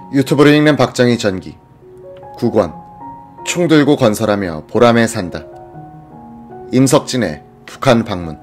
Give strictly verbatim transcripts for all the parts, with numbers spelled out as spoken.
유튜브를 읽는 박정희 전기. 구 권. 총 들고 건설하며 보람에 산다. 임석진의 북한 방문.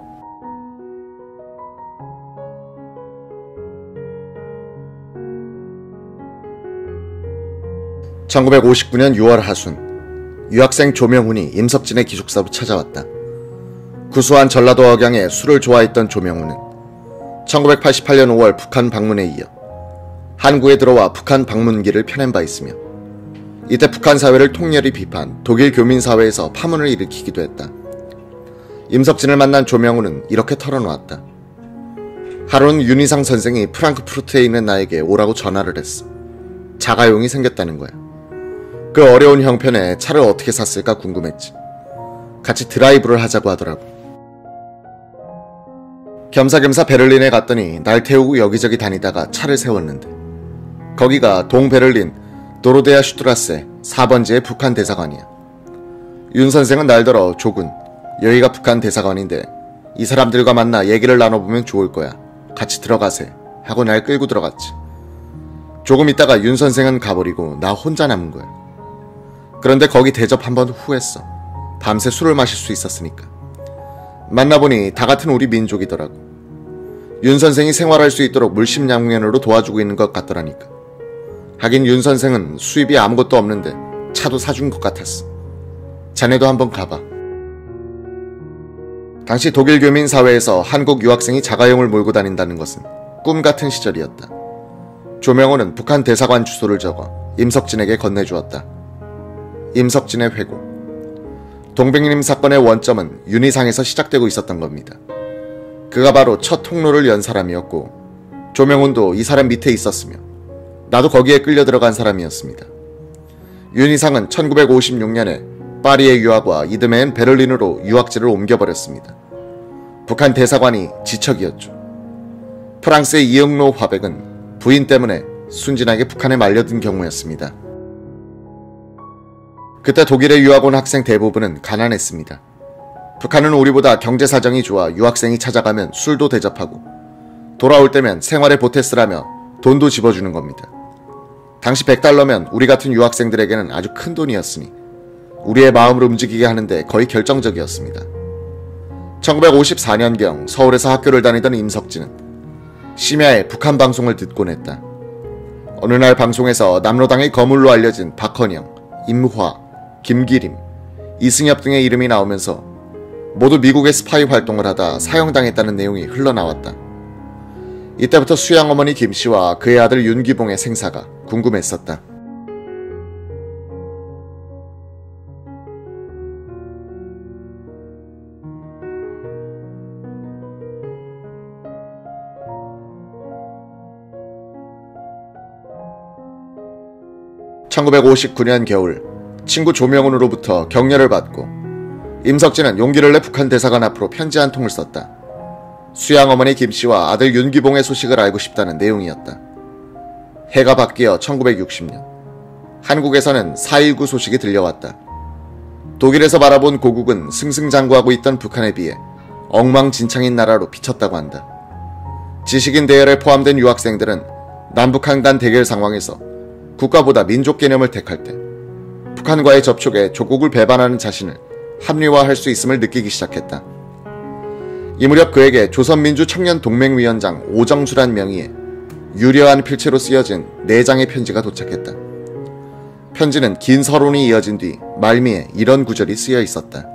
천구백오십구 년 유월 하순, 유학생 조명훈이 임석진의 기숙사로 찾아왔다. 구수한 전라도 억양에 술을 좋아했던 조명훈은 천구백팔십팔 년 오월 북한 방문에 이어 한국에 들어와 북한 방문기를 펴낸 바 있으며, 이때 북한 사회를 통렬히 비판, 독일 교민 사회에서 파문을 일으키기도 했다. 임석진을 만난 조명훈은 이렇게 털어놓았다. 하루는 윤희상 선생이 프랑크푸르트에 있는 나에게 오라고 전화를 했어. 자가용이 생겼다는 거야. 그 어려운 형편에 차를 어떻게 샀을까 궁금했지. 같이 드라이브를 하자고 하더라고. 겸사겸사 베를린에 갔더니 날 태우고 여기저기 다니다가 차를 세웠는데, 거기가 동베를린 도로데아 슈트라세 사 번지의 북한 대사관이야. 윤 선생은 날더러 조군, 여기가 북한 대사관인데 이 사람들과 만나 얘기를 나눠보면 좋을 거야. 같이 들어가세 하고 날 끌고 들어갔지. 조금 있다가 윤 선생은 가버리고 나 혼자 남은 거야. 그런데 거기 대접 한번 후했어. 밤새 술을 마실 수 있었으니까. 만나보니 다 같은 우리 민족이더라고. 윤 선생이 생활할 수 있도록 물심양면으로 도와주고 있는 것 같더라니까. 하긴 윤 선생은 수입이 아무것도 없는데 차도 사준 것 같았어. 자네도 한번 가봐. 당시 독일 교민 사회에서 한국 유학생이 자가용을 몰고 다닌다는 것은 꿈같은 시절이었다. 조명호는 북한 대사관 주소를 적어 임석진에게 건네주었다. 임석진의 회고. 동백님 사건의 원점은 윤희상에서 시작되고 있었던 겁니다. 그가 바로 첫 통로를 연 사람이었고, 조명훈도 이 사람 밑에 있었으며 나도 거기에 끌려 들어간 사람이었습니다. 윤희상은 천구백오십육 년에 파리에 유학과 이듬해엔 베를린으로 유학지를 옮겨버렸습니다. 북한 대사관이 지척이었죠. 프랑스의 이응로 화백은 부인 때문에 순진하게 북한에 말려든 경우였습니다. 그때 독일에 유학 온 학생 대부분은 가난했습니다. 북한은 우리보다 경제 사정이 좋아 유학생이 찾아가면 술도 대접하고 돌아올 때면 생활에 보태쓰라며 돈도 집어주는 겁니다. 당시 백 달러면 우리 같은 유학생들에게는 아주 큰 돈이었으니 우리의 마음을 움직이게 하는데 거의 결정적이었습니다. 천구백오십사 년경 서울에서 학교를 다니던 임석진은 심야에 북한 방송을 듣곤 했다. 어느 날 방송에서 남로당의 거물로 알려진 박헌영, 임화, 김기림, 이승엽 등의 이름이 나오면서 모두 미국의 스파이 활동을 하다 사형당했다는 내용이 흘러나왔다. 이때부터 수양 어머니 김씨와 그의 아들 윤기봉의 생사가 궁금했었다. 천구백오십구 년 겨울, 친구 조명훈으로부터 격려를 받고 임석진은 용기를 내 북한 대사관 앞으로 편지 한 통을 썼다. 수양 어머니 김씨와 아들 윤기봉의 소식을 알고 싶다는 내용이었다. 해가 바뀌어 천구백육십 년, 한국에서는 사 일구 소식이 들려왔다. 독일에서 바라본 고국은 승승장구하고 있던 북한에 비해 엉망진창인 나라로 비쳤다고 한다. 지식인 대열에 포함된 유학생들은 남북한간 대결 상황에서 국가보다 민족 개념을 택할 때 북한과의 접촉에 조국을 배반하는 자신을 합리화할 수 있음을 느끼기 시작했다. 이 무렵 그에게 조선민주청년동맹위원장 오정수란 명의의 유려한 필체로 쓰여진 네 장의 편지가 도착했다. 편지는 긴 서론이 이어진 뒤 말미에 이런 구절이 쓰여 있었다.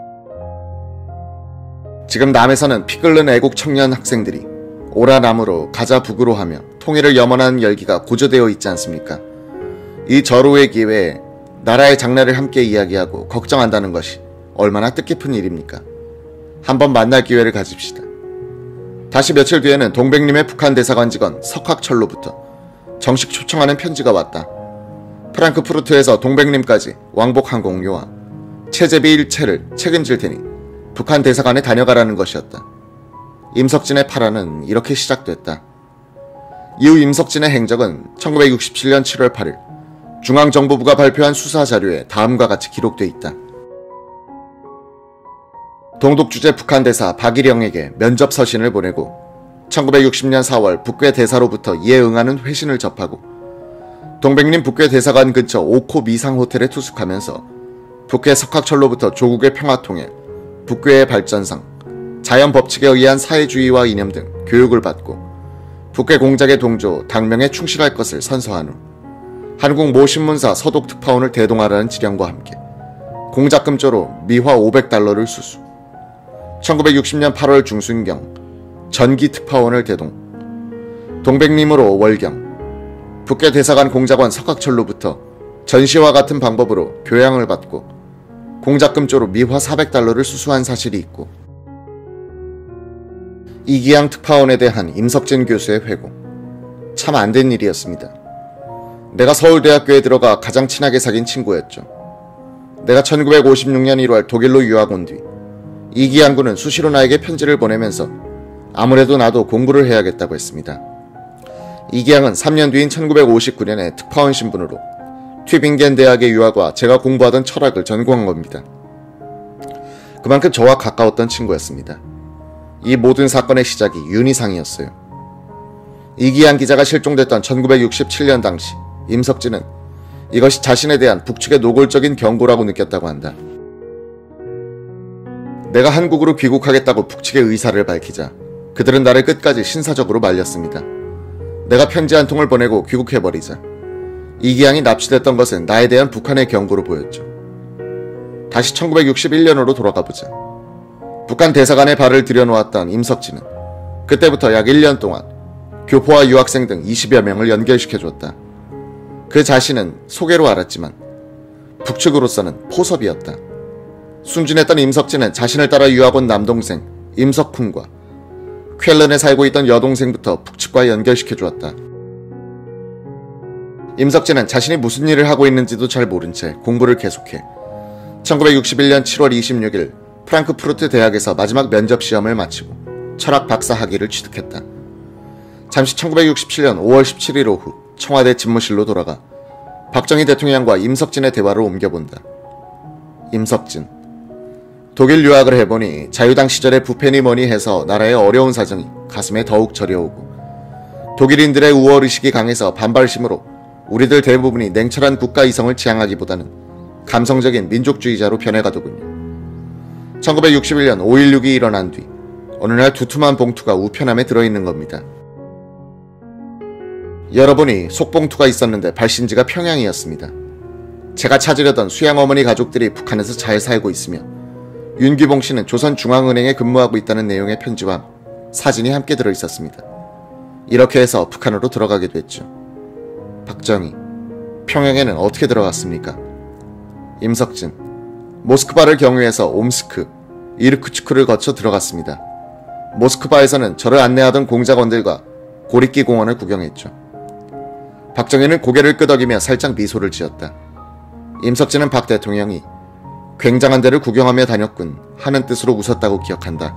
지금 남에서는 피 끓는 애국 청년 학생들이 오라 남으로 가자 북으로 하며 통일을 염원하는 열기가 고조되어 있지 않습니까? 이 절호의 기회에 나라의 장래를 함께 이야기하고 걱정한다는 것이 얼마나 뜻깊은 일입니까? 한번 만날 기회를 가집시다. 다시 며칠 뒤에는 동백님의 북한 대사관 직원 석학철로부터 정식 초청하는 편지가 왔다. 프랑크푸르트에서 동백님까지 왕복 항공료와 체제비 일체를 책임질 테니 북한 대사관에 다녀가라는 것이었다. 임석진의 파란은 이렇게 시작됐다. 이후 임석진의 행적은 천구백육십칠 년 칠월 팔일 중앙정보부가 발표한 수사자료에 다음과 같이 기록돼 있다. 동독주재 북한 대사 박일영에게 면접 서신을 보내고 천구백육십 년 사월 북괴 대사로부터 이에 응하는 회신을 접하고 동백림 북괴 대사관 근처 오코 미상 호텔에 투숙하면서 북괴 석학철로부터 조국의 평화통일, 북괴의 발전상, 자연 법칙에 의한 사회주의와 이념 등 교육을 받고 북괴 공작의 동조, 당명에 충실할 것을 선서한 후 한국 모 신문사 서독 특파원을 대동하라는 지령과 함께 공작금조로 미화 오백 달러를 수수, 천구백육십 년 팔월 중순경 전기 특파원을 대동, 동백림으로 월경, 북괴 대사관 공작원 석학철로부터 전시와 같은 방법으로 교양을 받고 공작금조로 미화 사백 달러를 수수한 사실이 있고, 이기양 특파원에 대한 임석진 교수의 회고. 참 안 된 일이었습니다. 내가 서울대학교에 들어가 가장 친하게 사귄 친구였죠. 내가 천구백오십육 년 일월 독일로 유학 온 뒤 이기양 군은 수시로 나에게 편지를 보내면서 아무래도 나도 공부를 해야겠다고 했습니다. 이기양은 삼 년 뒤인 천구백오십구 년에 특파원 신분으로 튜빙겐 대학의 유학과 제가 공부하던 철학을 전공한 겁니다. 그만큼 저와 가까웠던 친구였습니다. 이 모든 사건의 시작이 윤희상이었어요. 이기양 기자가 실종됐던 천구백육십칠 년 당시 임석진은 이것이 자신에 대한 북측의 노골적인 경고라고 느꼈다고 한다. 내가 한국으로 귀국하겠다고 북측의 의사를 밝히자 그들은 나를 끝까지 신사적으로 말렸습니다. 내가 편지 한 통을 보내고 귀국해버리자 이기양이 납치됐던 것은 나에 대한 북한의 경고로 보였죠. 다시 천구백육십일 년으로 돌아가보자. 북한 대사관에 발을 들여놓았던 임석진은 그때부터 약 일 년 동안 교포와 유학생 등 이십여 명을 연결시켜줬다. 그 자신은 소개로 알았지만 북측으로서는 포섭이었다. 순진했던 임석진은 자신을 따라 유학 온 남동생 임석훈과 쾰른에 살고 있던 여동생부터 북측과 연결시켜주었다. 임석진은 자신이 무슨 일을 하고 있는지도 잘 모른 채 공부를 계속해 천구백육십일 년 칠월 이십육일 프랑크푸르트 대학에서 마지막 면접시험을 마치고 철학 박사 학위를 취득했다. 잠시 천구백육십칠 년 오월 십칠일 오후 청와대 집무실로 돌아가 박정희 대통령과 임석진의 대화를 옮겨본다. 임석진. 독일 유학을 해보니 자유당 시절의 부패니 뭐니 해서 나라의 어려운 사정이 가슴에 더욱 저려오고 독일인들의 우월의식이 강해서 반발심으로 우리들 대부분이 냉철한 국가 이성을 지향하기보다는 감성적인 민족주의자로 변해가더군요. 천구백육십일 년 오일육이 일어난 뒤 어느 날 두툼한 봉투가 우편함에 들어있는 겁니다. 열어보니 속봉투가 있었는데 발신지가 평양이었습니다. 제가 찾으려던 수양어머니 가족들이 북한에서 잘 살고 있으며 윤기봉 씨는 조선중앙은행에 근무하고 있다는 내용의 편지와 사진이 함께 들어있었습니다. 이렇게 해서 북한으로 들어가게 됐죠. 박정희, 평양에는 어떻게 들어갔습니까? 임석진, 모스크바를 경유해서 옴스크, 이르쿠츠크를 거쳐 들어갔습니다. 모스크바에서는 저를 안내하던 공작원들과 고리끼 공원을 구경했죠. 박정희는 고개를 끄덕이며 살짝 미소를 지었다. 임석진은 박 대통령이 굉장한 데를 구경하며 다녔군 하는 뜻으로 웃었다고 기억한다.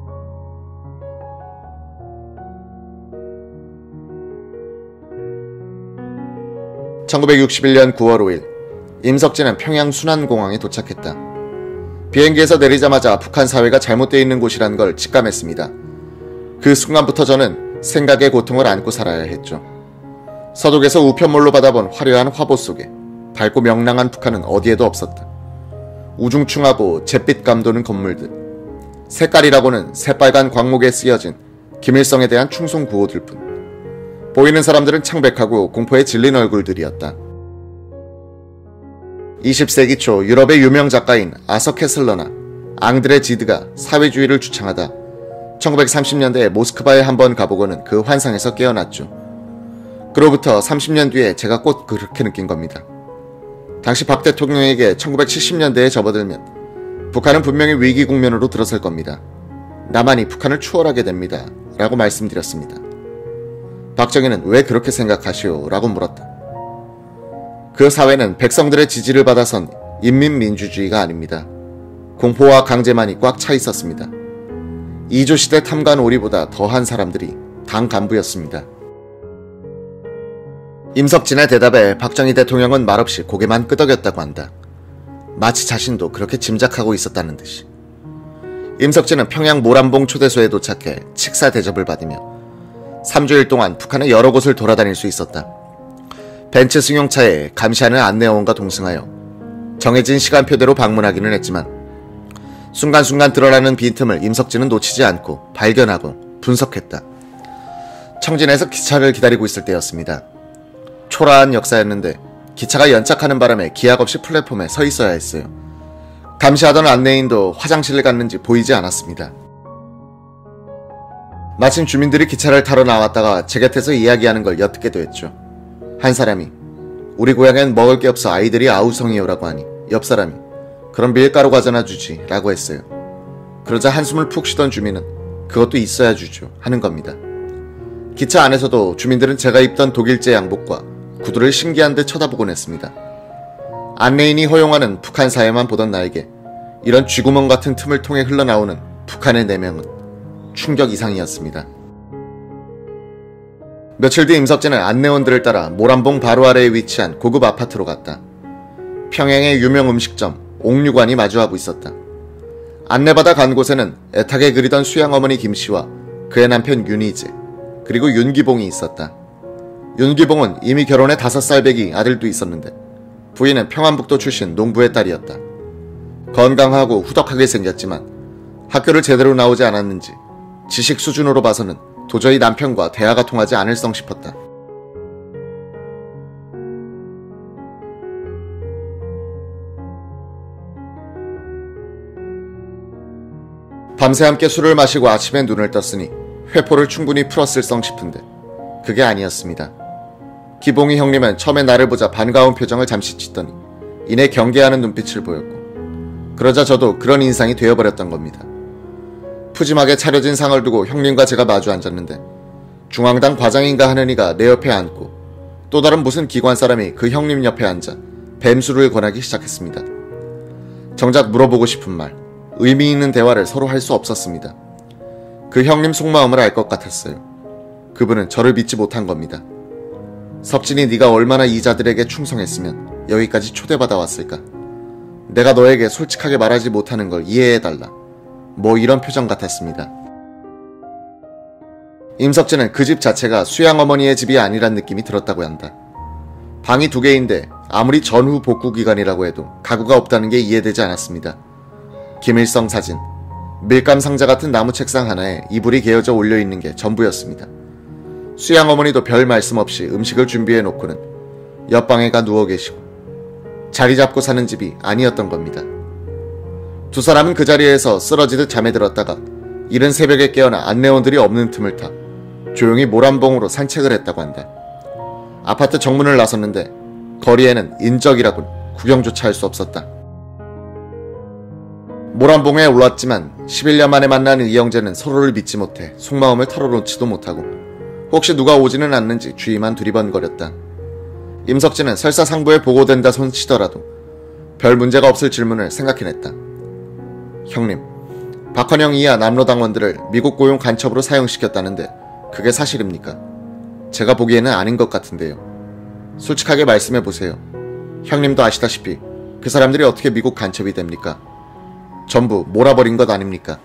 천구백육십일 년 구월 오일 임석진은 평양 순안공항에 도착했다. 비행기에서 내리자마자 북한 사회가 잘못되어 있는 곳이란 걸 직감했습니다. 그 순간부터 저는 생각의 고통을 안고 살아야 했죠. 서독에서 우편물로 받아본 화려한 화보 속에 밝고 명랑한 북한은 어디에도 없었다. 우중충하고 잿빛 감도는 건물들, 색깔이라고는 새빨간 광목에 쓰여진 김일성에 대한 충성 구호들 뿐. 보이는 사람들은 창백하고 공포에 질린 얼굴들이었다. 이십 세기 초 유럽의 유명 작가인 아서 캐슬러나 앙드레 지드가 사회주의를 주창하다 천구백삼십 년대에 모스크바에 한번 가보고는 그 환상에서 깨어났죠. 그로부터 삼십 년 뒤에 제가 꼭 그렇게 느낀 겁니다. 당시 박 대통령에게 천구백칠십 년대에 접어들면 북한은 분명히 위기 국면으로 들어설 겁니다. 나만이 북한을 추월하게 됩니다. 라고 말씀드렸습니다. 박정희는 왜 그렇게 생각하시오? 라고 물었다. 그 사회는 백성들의 지지를 받아선 인민민주주의가 아닙니다. 공포와 강제만이 꽉 차 있었습니다. 이조시대 탐관 오리보다 더한 사람들이 당 간부였습니다. 임석진의 대답에 박정희 대통령은 말없이 고개만 끄덕였다고 한다. 마치 자신도 그렇게 짐작하고 있었다는 듯이. 임석진은 평양 모란봉 초대소에 도착해 식사 대접을 받으며 삼 주일 동안 북한의 여러 곳을 돌아다닐 수 있었다. 벤츠 승용차에 감시하는 안내원과 동승하여 정해진 시간표대로 방문하기는 했지만 순간순간 드러나는 빈틈을 임석진은 놓치지 않고 발견하고 분석했다. 청진에서 기차를 기다리고 있을 때였습니다. 초라한 역사였는데 기차가 연착하는 바람에 기약 없이 플랫폼에 서 있어야 했어요. 감시하던 안내인도 화장실을 갔는지 보이지 않았습니다. 마침 주민들이 기차를 타러 나왔다가 제 곁에서 이야기하는 걸 엿듣게 됐죠. 한 사람이 우리 고향엔 먹을 게 없어 아이들이 아우성이요라고 하니 옆 사람이 그럼 밀가루 과자나 주지 라고 했어요. 그러자 한숨을 푹 쉬던 주민은 그것도 있어야 주죠 하는 겁니다. 기차 안에서도 주민들은 제가 입던 독일제 양복과 구두를 신기한 듯 쳐다보곤 했습니다. 안내인이 허용하는 북한 사회만 보던 나에게 이런 쥐구멍 같은 틈을 통해 흘러나오는 북한의 내명은 충격 이상이었습니다. 며칠 뒤 임석진은 안내원들을 따라 모란봉 바로 아래에 위치한 고급 아파트로 갔다. 평양의 유명 음식점 옥류관이 마주하고 있었다. 안내받아 간 곳에는 애타게 그리던 수양어머니 김씨와 그의 남편 윤희재 그리고 윤기봉이 있었다. 윤기봉은 이미 결혼해 다섯 살 배기 아들도 있었는데 부인은 평안북도 출신 농부의 딸이었다. 건강하고 후덕하게 생겼지만 학교를 제대로 나오지 않았는지 지식 수준으로 봐서는 도저히 남편과 대화가 통하지 않을성 싶었다. 밤새 함께 술을 마시고 아침에 눈을 떴으니 회포를 충분히 풀었을성 싶은데 그게 아니었습니다. 기봉이 형님은 처음에 나를 보자 반가운 표정을 잠시 짓더니 이내 경계하는 눈빛을 보였고 그러자 저도 그런 인상이 되어버렸던 겁니다. 푸짐하게 차려진 상을 두고 형님과 제가 마주 앉았는데 중앙당 과장인가 하는 이가 내 옆에 앉고 또 다른 무슨 기관 사람이 그 형님 옆에 앉아 뱀술을 권하기 시작했습니다. 정작 물어보고 싶은 말, 의미 있는 대화를 서로 할 수 없었습니다. 그 형님 속마음을 알 것 같았어요. 그분은 저를 믿지 못한 겁니다. 섭진이 네가 얼마나 이자들에게 충성했으면 여기까지 초대받아 왔을까? 내가 너에게 솔직하게 말하지 못하는 걸 이해해달라. 뭐 이런 표정 같았습니다. 임석진은 그 집 자체가 수양어머니의 집이 아니란 느낌이 들었다고 한다. 방이 두 개인데 아무리 전후 복구 기간이라고 해도 가구가 없다는 게 이해되지 않았습니다. 김일성 사진, 밀감 상자 같은 나무 책상 하나에 이불이 개어져 올려있는 게 전부였습니다. 수양어머니도 별 말씀 없이 음식을 준비해 놓고는 옆방에 가 누워 계시고 자리 잡고 사는 집이 아니었던 겁니다. 두 사람은 그 자리에서 쓰러지듯 잠에 들었다가 이른 새벽에 깨어나 안내원들이 없는 틈을 타 조용히 모란봉으로 산책을 했다고 한다. 아파트 정문을 나섰는데 거리에는 인적이라곤 구경조차 할 수 없었다. 모란봉에 올랐지만 십일 년 만에 만난 이영재는 서로를 믿지 못해 속마음을 털어놓지도 못하고 혹시 누가 오지는 않는지 주위만 두리번거렸다. 임석진은 설사 상부에 보고된다 손치더라도 별 문제가 없을 질문을 생각해냈다. 형님, 박헌영 이하 남로당원들을 미국 고용 간첩으로 사용시켰다는데 그게 사실입니까? 제가 보기에는 아닌 것 같은데요. 솔직하게 말씀해보세요. 형님도 아시다시피 그 사람들이 어떻게 미국 간첩이 됩니까? 전부 몰아버린 것 아닙니까?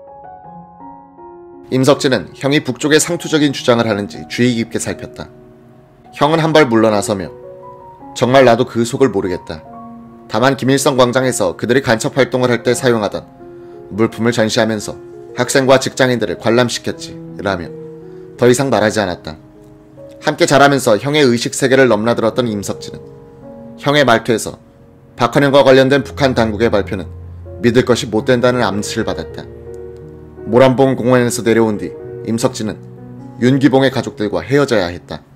임석진은 형이 북쪽에 상투적인 주장을 하는지 주의 깊게 살폈다. 형은 한 발 물러나서며 정말 나도 그 속을 모르겠다. 다만 김일성 광장에서 그들이 간첩 활동을 할 때 사용하던 물품을 전시하면서 학생과 직장인들을 관람시켰지 라며 더 이상 말하지 않았다. 함께 자라면서 형의 의식세계를 넘나들었던 임석진은 형의 말투에서 박헌영과 관련된 북한 당국의 발표는 믿을 것이 못 된다는 암시를 받았다. 모란봉 공원에서 내려온 뒤 임석진은 윤기봉의 가족들과 헤어져야 했다.